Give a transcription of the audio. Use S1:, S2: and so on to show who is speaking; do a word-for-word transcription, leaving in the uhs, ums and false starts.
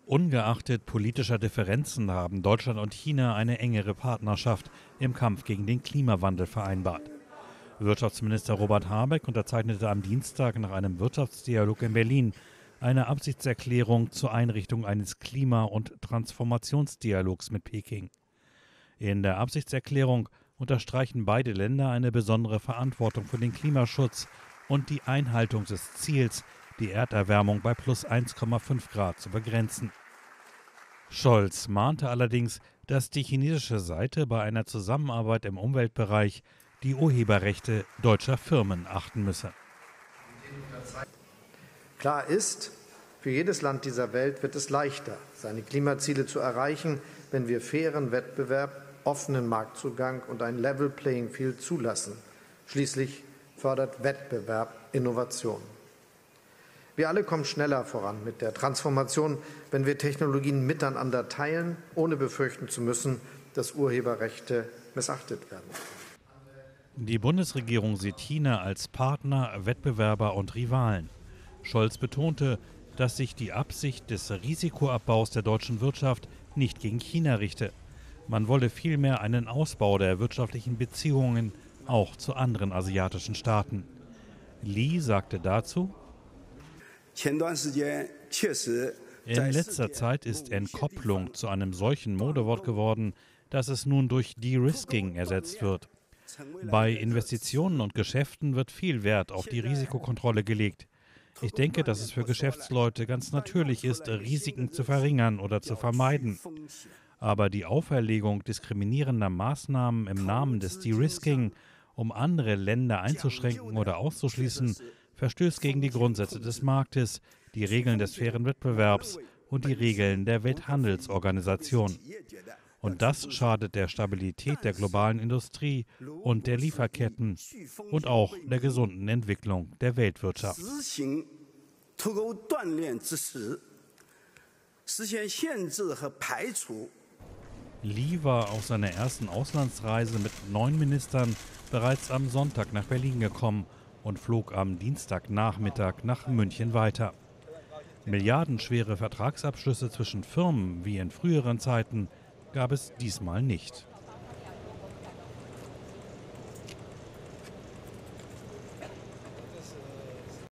S1: Ungeachtet politischer Differenzen haben Deutschland und China eine engere Partnerschaft im Kampf gegen den Klimawandel vereinbart. Wirtschaftsminister Robert Habeck unterzeichnete am Dienstag nach einem Wirtschaftsdialog in Berlin eine Absichtserklärung zur Einrichtung eines Klima- und Transformationsdialogs mit Peking. In der Absichtserklärung unterstreichen beide Länder eine besondere Verantwortung für den Klimaschutz und die Einhaltung des Ziels, die Erderwärmung bei plus eins Komma fünf Grad zu begrenzen. Scholz mahnte allerdings, dass die chinesische Seite bei einer Zusammenarbeit im Umweltbereich die Urheberrechte deutscher Firmen achten müsse.
S2: Klar ist, für jedes Land dieser Welt wird es leichter, seine Klimaziele zu erreichen, wenn wir fairen Wettbewerb, offenen Marktzugang und ein Level Playing Field zulassen. Schließlich fördert Wettbewerb Innovation. Wir alle kommen schneller voran mit der Transformation, wenn wir Technologien miteinander teilen, ohne befürchten zu müssen, dass Urheberrechte missachtet werden.
S1: Die Bundesregierung sieht China als Partner, Wettbewerber und Rivalen. Scholz betonte, dass sich die Absicht des Risikoabbaus der deutschen Wirtschaft nicht gegen China richte. Man wolle vielmehr einen Ausbau der wirtschaftlichen Beziehungen auch zu anderen asiatischen Staaten. Li sagte dazu: In letzter Zeit ist Entkopplung zu einem solchen Modewort geworden, dass es nun durch De-Risking ersetzt wird. Bei Investitionen und Geschäften wird viel Wert auf die Risikokontrolle gelegt. Ich denke, dass es für Geschäftsleute ganz natürlich ist, Risiken zu verringern oder zu vermeiden. Aber die Auferlegung diskriminierender Maßnahmen im Namen des De-Risking, um andere Länder einzuschränken oder auszuschließen, verstößt gegen die Grundsätze des Marktes, die Regeln des fairen Wettbewerbs und die Regeln der Welthandelsorganisation. Und das schadet der Stabilität der globalen Industrie und der Lieferketten und auch der gesunden Entwicklung der Weltwirtschaft. Li war auf seiner ersten Auslandsreise mit neun Ministern bereits am Sonntag nach Berlin gekommen und flog am Dienstagnachmittag nach München weiter. Milliardenschwere Vertragsabschlüsse zwischen Firmen wie in früheren Zeiten gab es diesmal nicht.